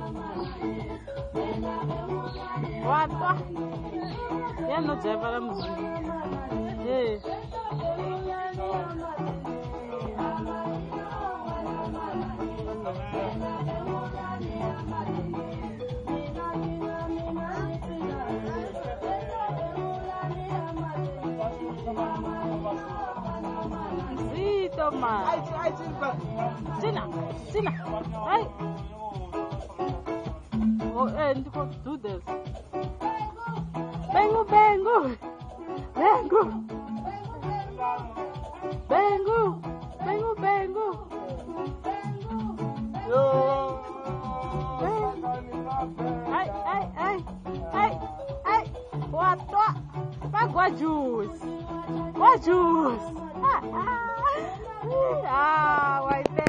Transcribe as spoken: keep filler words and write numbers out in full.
What? Yeah, no driver. I'm Hey. See, Thomas. I I think but Sina, Sina. Hey. Oh, and you got to do this. Bengu, Bengu, Bengu, Bengu, Bengu, Bengu. yo. Ai, ai, ai, ai, ai. What? What? What juice? What juice? Ah, ah, ah. Why?